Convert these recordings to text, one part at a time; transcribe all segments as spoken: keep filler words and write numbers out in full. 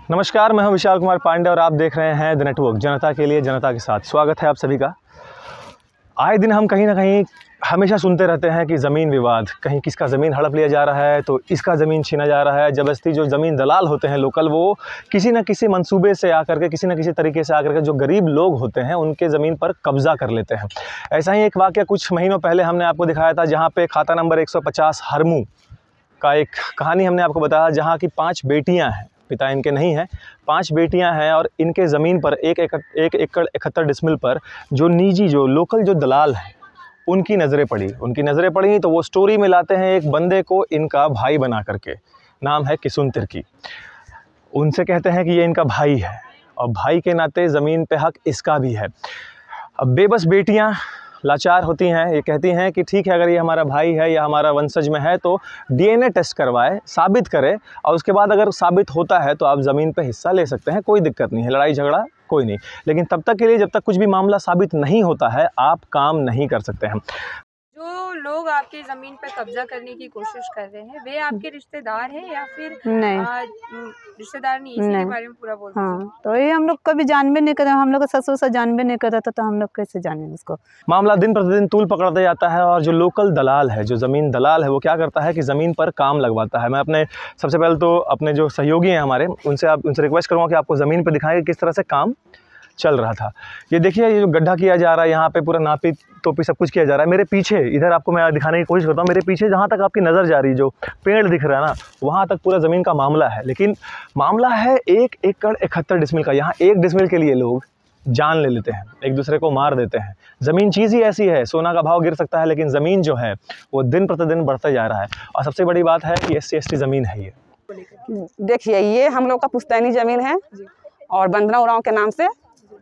नमस्कार, मैं हूं विशाल कुमार पांडे और आप देख रहे हैं द नेटवर्क, जनता के लिए जनता के साथ। स्वागत है आप सभी का। आए दिन हम कहीं ना कहीं हमेशा सुनते रहते हैं कि ज़मीन विवाद, कहीं किसका ज़मीन हड़प लिया जा रहा है तो इसका ज़मीन छीना जा रहा है। जबरदस्ती जो ज़मीन दलाल होते हैं लोकल, वो किसी न किसी मंसूबे से आकर के, किसी न किसी तरीके से आकर के जो गरीब लोग होते हैं उनके ज़मीन पर कब्ज़ा कर लेते हैं। ऐसा ही एक वाक़या कुछ महीनों पहले हमने आपको दिखाया था, जहाँ पर खाता नंबर एक सौ पचास हरमू का एक कहानी हमने आपको बताया, जहाँ की पाँच बेटियाँ हैं, पिता इनके नहीं हैं, पांच बेटियां हैं और इनके ज़मीन पर एक एकड़ एक एकड़ इकहत्तर डिसमिल पर जो निजी जो लोकल जो दलाल हैं उनकी नज़रें पड़ी उनकी नज़रें पड़ी तो वो स्टोरी में लाते हैं एक बंदे को इनका भाई बना करके। नाम है किसुन तिर्की। उनसे कहते हैं कि ये इनका भाई है और भाई के नाते ज़मीन पे हक इसका भी है। अब बेबस बेटियाँ लाचार होती हैं, ये कहती हैं कि ठीक है, अगर ये हमारा भाई है या हमारा वंशज में है तो डीएनए टेस्ट करवाए, साबित करे और उसके बाद अगर साबित होता है तो आप ज़मीन पे हिस्सा ले सकते हैं, कोई दिक्कत नहीं है, लड़ाई झगड़ा कोई नहीं। लेकिन तब तक के लिए, जब तक कुछ भी मामला साबित नहीं होता है, आप काम नहीं कर सकते हैं। जो लोग आपकी ज़मीन पर कब्जा करने की कोशिश कर रहे हैं, वे आपके रिश्तेदार हैं या फिर नहीं आ, रिश्तेदार नहीं, इसी नहीं। के बारे में पूरा बोल हाँ, तो ये हम लोग कभी जानबे नहीं करते, हम लोग का ससुर से जानबे नहीं करता था, तो हम लोग कैसे जानेंगे उसको। मामला दिन प्रतिदिन तूल पकड़ता जाता है और जो लोकल दलाल है, जो ज़मीन दलाल है, वो क्या करता है कि ज़मीन पर काम लगवाता है। मैं अपने सबसे पहले तो अपने जो सहयोगी हैं हमारे, उनसे आप उनसे रिक्वेस्ट करूँगा कि आपको ज़मीन पर दिखाएं किस तरह से काम चल रहा था। ये देखिए, ये जो गड्ढा किया जा रहा है, यहाँ पे पूरा नापी तोपी सब कुछ किया जा रहा है। मेरे पीछे इधर आपको मैं दिखाने की कोशिश करता हूँ, मेरे पीछे जहाँ तक आपकी नज़र जा रही है, जो पेड़ दिख रहा है ना, वहाँ तक पूरा ज़मीन का मामला है। लेकिन मामला है एक एकड़ इकहत्तर डिसमिल का। यहाँ एक डिसमिल के लिए लोग जान ले लेते हैं, एक दूसरे को मार देते हैं। ज़मीन चीज़ ही ऐसी है, सोना का भाव गिर सकता है लेकिन ज़मीन जो है वो दिन प्रतिदिन बढ़ता जा रहा है। और सबसे बड़ी बात है कि एस सी एस टी ज़मीन है। ये देखिए, ये हम लोग का पुश्तैनी ज़मीन है और बंदना उरांव के नाम से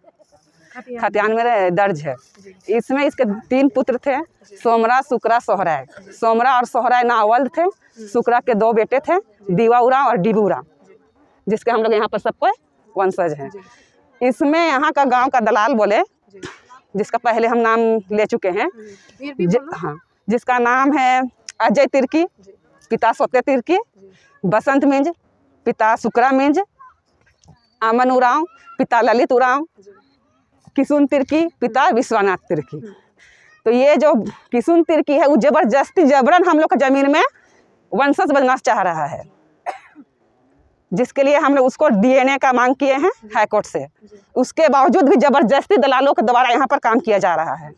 खतियान में दर्ज है। इसमें इसके तीन पुत्र थे, सोमरा, सुकरा, सोहराय। सोमरा और सोहराय नावल्द थे। सुकरा के दो बेटे थे, दीवा उरांव और डिबू उरांव, जिसके हम लोग यहाँ पर सबको वंशज हैं। इसमें यहाँ का गांव का दलाल बोले, जिसका पहले हम नाम ले चुके हैं, ज, हाँ, जिसका नाम है अजय तिर्की, पिता सोते तिर्की, बसंत मिंज, पिता सुकरा मिंज, अमन उरांव, पिता ललित उरांव, किसुन तिर्की, पिता विश्वनाथ तिर्की। तो ये जो किसुन तिर्की है, वो जबरदस्ती जबरन हम लोग का ज़मीन में वंशज बनना चाह रहा है, जिसके लिए हम लोग उसको डीएनए का मांग किए हैं हाई कोर्ट से। उसके बावजूद भी जबरदस्ती दलालों के द्वारा यहाँ पर काम किया जा रहा है।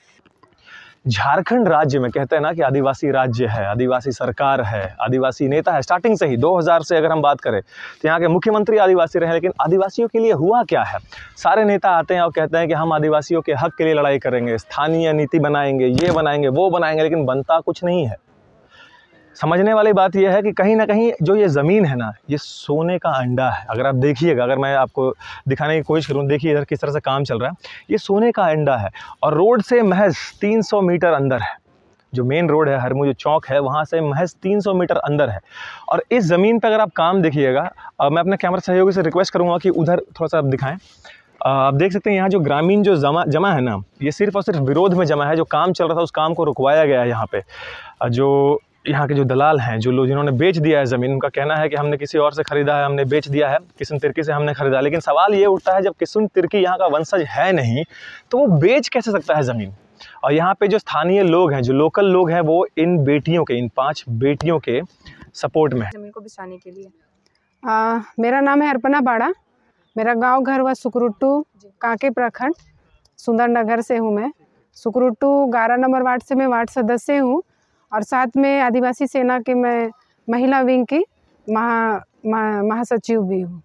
झारखंड राज्य में कहते हैं ना कि आदिवासी राज्य है, आदिवासी सरकार है, आदिवासी नेता है। स्टार्टिंग से ही दो हज़ार से अगर हम बात करें तो यहाँ के मुख्यमंत्री आदिवासी रहे। लेकिन आदिवासियों के लिए हुआ क्या है? सारे नेता आते हैं और कहते हैं कि हम आदिवासियों के हक के लिए लड़ाई करेंगे, स्थानीय नीति बनाएंगे, ये बनाएंगे, वो बनाएंगे, लेकिन बनता कुछ नहीं है। समझने वाली बात यह है कि कहीं ना कहीं जो ये ज़मीन है ना, ये सोने का अंडा है। अगर आप देखिएगा, अगर मैं आपको दिखाने की कोशिश करूँ, देखिए इधर किस तरह से काम चल रहा है। ये सोने का अंडा है और रोड से महज तीन सौ मीटर अंदर है। जो मेन रोड है, हरमू जो चौक है, वहाँ से महज तीन सौ मीटर अंदर है। और इस ज़मीन पर अगर आप काम देखिएगा, मैं अपने कैमरा सहयोगी से रिक्वेस्ट करूँगा कि उधर थोड़ा सा आप दिखाएँ। आप देख सकते हैं यहाँ जो ग्रामीण जो जमा जमा है ना, ये सिर्फ और सिर्फ विरोध में जमा है। जो काम चल रहा था उस काम को रुकवाया गया है। यहाँ पे जो यहाँ के जो दलाल हैं, जो लोग जिन्होंने बेच दिया है ज़मीन, उनका कहना है कि हमने किसी और से ख़रीदा है, हमने बेच दिया है, किसुन तिर्की से हमने ख़रीदा। लेकिन सवाल ये उठता है, जब किसुन तिर्की यहाँ का वंशज है नहीं तो वो बेच कैसे सकता है ज़मीन? और यहाँ पे जो स्थानीय लोग हैं, जो लोकल लोग हैं, वो इन बेटियों के, इन पाँच बेटियों के सपोर्ट में है। ज़मीन को बिसाने के लिए आ, मेरा नाम है अर्पणा बाड़ा। मेरा गांव घर हुआ सुकरुट्टू, कांके प्रखंड, सुंदर नगर से हूँ मैं। सुकरुट्टू ग्यारह नंबर वार्ड से मैं वार्ड सदस्य हूँ और साथ में आदिवासी सेना के मैं महिला विंग की महा महा महासचिव भी हूँ।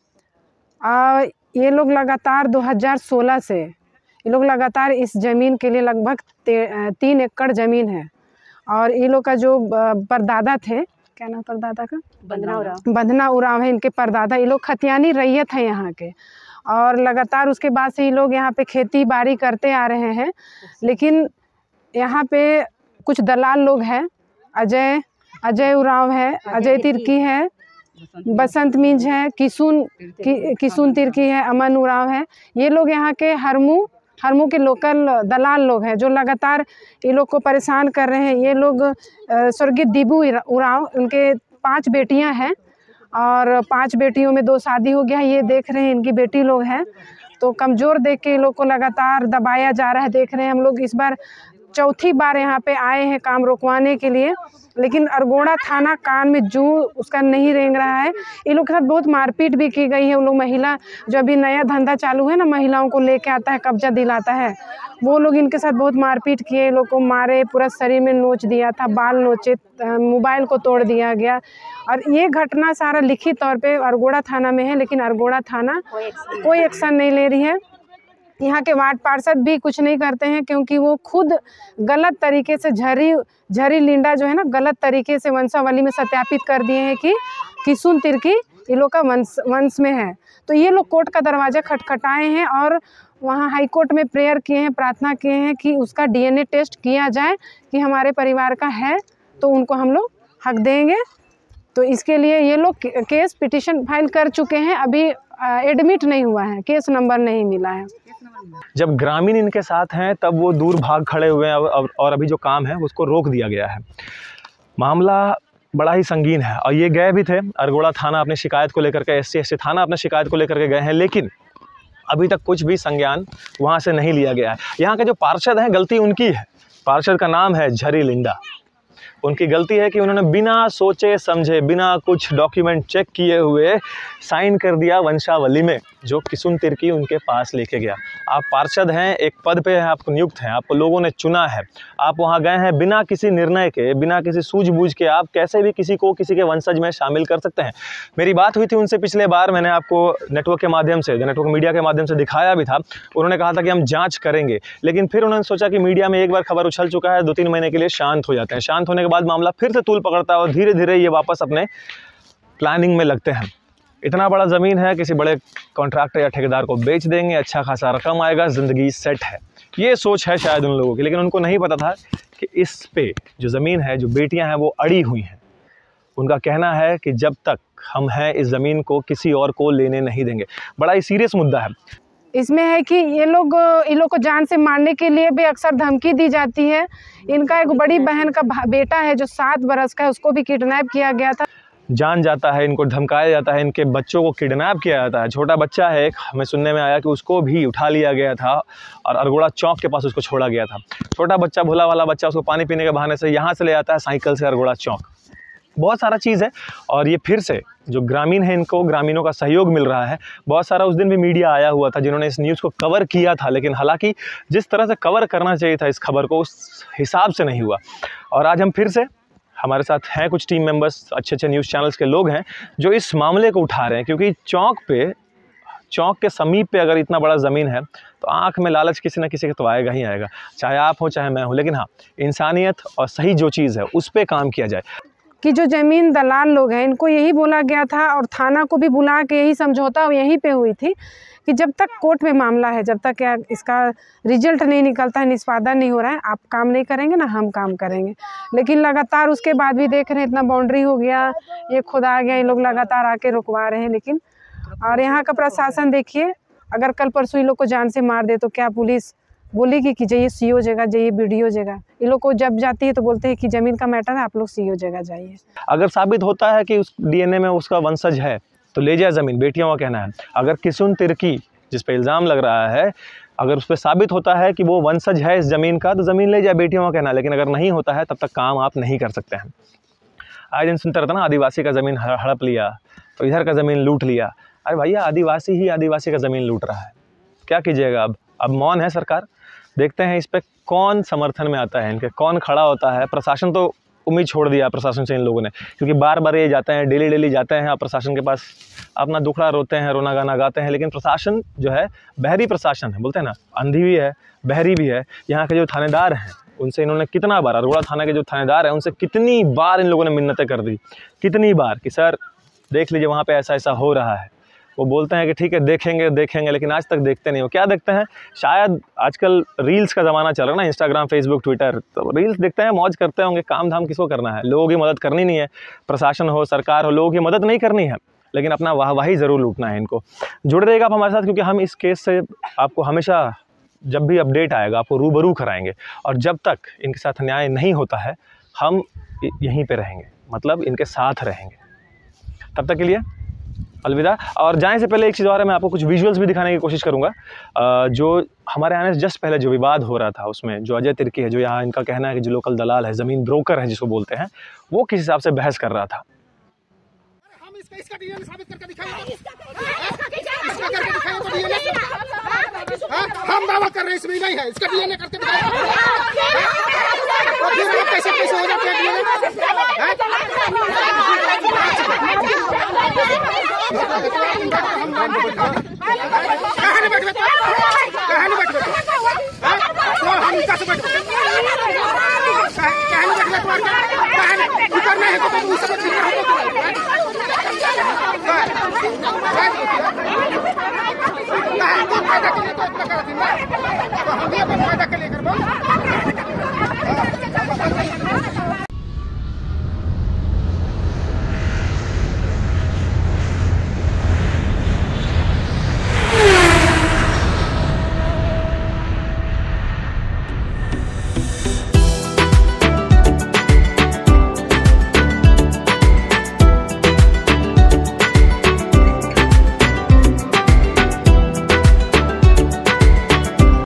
ये लोग लगातार दो हज़ार सोलह से ये लोग लगातार इस ज़मीन के लिए लगभग तीन एकड़ ज़मीन है। और ये लोग का जो परदादा थे, क्या नाम परदादा का? बंदना उरांव। बंदना उरांव है इनके परदादा। ये लोग खतियानी रैयत है यहाँ के और लगातार उसके बाद से ये लोग यहाँ पे खेती बाड़ी करते आ रहे हैं। लेकिन यहाँ पे कुछ दलाल लोग हैं, अजय अजय उरांव है, अजय तिर्की है, बसंत मिंज है, किसुन कि, किसुन तिर्की है, अमन उरांव है। ये लोग यहाँ के हरमू हरमू के लोकल दलाल लोग हैं जो लगातार ये लोग को परेशान कर रहे हैं। ये लोग स्वर्गीय दीबू उरांव, उनके पांच बेटियां हैं और पांच बेटियों में दो शादी हो गया है। ये देख रहे हैं इनकी बेटी लोग हैं, तो कमज़ोर देख के लोग को लगातार दबाया जा रहा है। देख रहे हैं हम लोग इस बार चौथी बार यहाँ पे आए हैं काम रोकवाने के लिए, लेकिन अरगोड़ा थाना कान में जू उसका नहीं रेंग रहा है। इन लोग के साथ बहुत मारपीट भी की गई है। वो लोग महिला जो अभी नया धंधा चालू है ना, महिलाओं को लेके आता है, कब्जा दिलाता है, वो लोग इनके साथ बहुत मारपीट किए, लोग को मारे, पूरा शरीर में नोच दिया था, बाल नोचे, मोबाइल को तोड़ दिया गया। और ये घटना सारा लिखित तौर पे अरगोड़ा थाना में है, लेकिन अरगोड़ा थाना कोई एक्शन नहीं ले रही है। यहाँ के वार्ड पार्षद भी कुछ नहीं करते हैं, क्योंकि वो खुद गलत तरीके से झरी झरी लिंडा जो है ना, गलत तरीके से वंशावली में सत्यापित कर दिए हैं कि किसुन तिर्की ये लोग का वंश वंश में है। तो ये लोग कोर्ट का दरवाज़ा खटखटाए हैं और वहाँ हाई कोर्ट में प्रेयर किए हैं, प्रार्थना किए हैं कि उसका डीएनए टेस्ट किया जाए कि हमारे परिवार का है तो उनको हम लोग हक देंगे। तो इसके लिए ये लोग केस पिटिशन फाइल कर चुके हैं, अभी एडमिट नहीं हुआ है, केस नंबर नहीं मिला है। जब ग्रामीण इनके साथ हैं तब वो दूर भाग खड़े हुए हैं और अभी जो काम है उसको रोक दिया गया है। मामला बड़ा ही संगीन है और ये गए भी थे अरगोड़ा थाना अपनी शिकायत को लेकर के, एस सी एस टी थाना अपने शिकायत को लेकर के गए हैं, लेकिन अभी तक कुछ भी संज्ञान वहाँ से नहीं लिया गया है। यहाँ के जो पार्षद हैं, गलती उनकी है। पार्षद का नाम है झरी लिंडा। उनकी गलती है कि उन्होंने बिना सोचे समझे, बिना कुछ डॉक्यूमेंट चेक किए हुए साइन कर दिया वंशावली में, जो किसुन तिर्की उनके पास लेके गया। आप पार्षद हैं, एक पद पे हैं, आपको नियुक्त हैं, आपको लोगों ने चुना है, आप वहाँ गए हैं बिना किसी निर्णय के, बिना किसी सूझबूझ के आप कैसे भी किसी को किसी के वंशज में शामिल कर सकते हैं। मेरी बात हुई थी उनसे पिछले बार, मैंने आपको नेटवर्क के माध्यम से, नेटवर्क मीडिया के माध्यम से दिखाया भी था। उन्होंने कहा था कि हम जाँच करेंगे, लेकिन फिर उन्होंने सोचा कि मीडिया में एक बार खबर उछल चुका है, दो तीन महीने के लिए शांत हो जाते हैं। शांत होने के बाद मामला फिर से तूल पकड़ता है और धीरे धीरे ये वापस अपने प्लानिंग में लगते हैं। इतना बड़ा ज़मीन है, किसी बड़े कॉन्ट्रैक्टर या ठेकेदार को बेच देंगे, अच्छा खासा रकम आएगा, ज़िंदगी सेट है, ये सोच है शायद उन लोगों की। लेकिन उनको नहीं पता था कि इस पे जो ज़मीन है, जो बेटियां हैं, वो अड़ी हुई हैं। उनका कहना है कि जब तक हम हैं इस ज़मीन को किसी और को लेने नहीं देंगे। बड़ा ही सीरियस मुद्दा है। इसमें है कि ये लोग इन लोग को जान से मारने के लिए भी अक्सर धमकी दी जाती है। इनका एक बड़ी बहन का बेटा है जो सात बरस का है, उसको भी किडनैप किया गया था। जान जाता है, इनको धमकाया जाता है, इनके बच्चों को किडनैप किया जाता है। छोटा बच्चा है एक, हमें सुनने में आया कि उसको भी उठा लिया गया था और अरगोड़ा चौक के पास उसको छोड़ा गया था। छोटा बच्चा, भोला वाला बच्चा, उसको पानी पीने के बहाने से यहाँ से ले आता है साइकिल से अरगोड़ा चौक। बहुत सारा चीज़ है और ये फिर से जो ग्रामीण है, इनको ग्रामीणों का सहयोग मिल रहा है। बहुत सारा उस दिन भी मीडिया आया हुआ था जिन्होंने इस न्यूज़ को कवर किया था, लेकिन हालांकि जिस तरह से कवर करना चाहिए था इस खबर को, उस हिसाब से नहीं हुआ। और आज हम फिर से, हमारे साथ हैं कुछ टीम मेंबर्स, अच्छे अच्छे न्यूज़ चैनल्स के लोग हैं जो इस मामले को उठा रहे हैं, क्योंकि चौक पे, चौक के समीप पे अगर इतना बड़ा ज़मीन है तो आँख में लालच किसी न किसी के तो आएगा ही आएगा, चाहे आप हो चाहे मैं हूँ। लेकिन हाँ, इंसानियत और सही जो चीज़ है उस पर काम किया जाए। कि जो ज़मीन दलाल लोग हैं, इनको यही बोला गया था और थाना को भी बुला के यही समझौता यहीं पे हुई थी कि जब तक कोर्ट में मामला है, जब तक क्या इसका रिजल्ट नहीं निकलता है, निष्पादन नहीं हो रहा है, आप काम नहीं करेंगे ना हम काम करेंगे। लेकिन लगातार उसके बाद भी देख रहे हैं इतना बाउंड्री हो गया, ये खुद आ गया, ये लोग लगातार आके रुकवा रहे हैं। लेकिन और यहाँ का प्रशासन देखिए, अगर कल परसों इन लोग को जान से मार दे तो क्या पुलिस बोलेगी कि जाइए सी ओ जगह, जाइए बी डी ओ जगह? ये लोग को जब जाती है तो बोलते हैं कि ज़मीन का मैटर है, आप लोग सी ओ जगह जाइए। अगर साबित होता है कि उस डी एन ए में उसका वंशज है तो ले जाए ज़मीन, बेटियों का कहना है। अगर किसुन तिर्की जिस पे इल्ज़ाम लग रहा है, अगर उस पर साबित होता है कि वो वंशज है इस ज़मीन का, तो ज़मीन ले जाए, बेटियों का कहना है। लेकिन अगर नहीं होता है तब तक काम आप नहीं कर सकते हैं। आए दिन सुनते रहते ना, आदिवासी का ज़मीन हड़प लिया तो इधर का ज़मीन लूट लिया। अरे भैया, आदिवासी ही आदिवासी का ज़मीन लूट रहा है, क्या कीजिएगा? अब अब मौन है सरकार। देखते हैं इस पर कौन समर्थन में आता है, इनके कौन खड़ा होता है। प्रशासन तो उम्मीद छोड़ दिया प्रशासन से इन लोगों ने, क्योंकि बार बार ये जाते हैं, डेली डेली जाते हैं, प्रशासन के पास अपना दुखड़ा रोते हैं, रोना गाना गाते हैं। लेकिन प्रशासन जो है बहरी प्रशासन है, बोलते हैं ना, अंधी भी है, बहरी भी है। यहाँ के जो थानेदार हैं उनसे इन्होंने कितना बार, अरगोड़ा थाना के जो थानेदार हैं उनसे कितनी बार इन लोगों ने मिन्नतें कर दी, कितनी बार कि सर देख लीजिए वहाँ पे ऐसा ऐसा हो रहा है। वो बोलते हैं कि ठीक है देखेंगे देखेंगे, लेकिन आज तक देखते नहीं हो। क्या देखते हैं? शायद आजकल रील्स का ज़माना चल रहा है ना, इंस्टाग्राम, फेसबुक, ट्विटर, तो रील्स देखते हैं, मौज करते होंगे। काम धाम किसको करना है? लोगों की मदद करनी नहीं है। प्रशासन हो, सरकार हो, लोगों की मदद नहीं करनी है, लेकिन अपना वाहवाही ज़रूर लूटना है इनको। जुड़े रहिएगा आप हमारे साथ, क्योंकि हम इस केस से आपको हमेशा जब भी अपडेट आएगा आपको रूबरू कराएंगे। और जब तक इनके साथ न्याय नहीं होता है हम यहीं पे रहेंगे, मतलब इनके साथ रहेंगे। तब तक के लिए अलविदा। और जाने से पहले एक चीज़ और है, मैं आपको कुछ विजुअल्स भी दिखाने की कोशिश करूँगा। जो हमारे आने से जस्ट पहले जो विवाद हो रहा था उसमें जो अजय तिर्की है, जो यहाँ इनका कहना है कि जो लोकल दलाल है, ज़मीन ब्रोकर है जिसको बोलते हैं, वो किस हिसाब से बहस कर रहा था। हम इसका इसका डीएनए साबित करके दिखाएंगे, इसका करके दिखाएंगे तो डीएनए हम दावा कर रहे हैं इसमें नहीं है, इसका डीएनए करके दिखाएंगे। और फिर आप कैसे कैसे हो जाते हैं डीएनए? हम नाम बैठ कहां बैठ बैठ कहां बैठ बैठ तो हम इनका से बैठ कहां बैठ बैठ कहां करना है तो उस सब ठीक है तो हम ये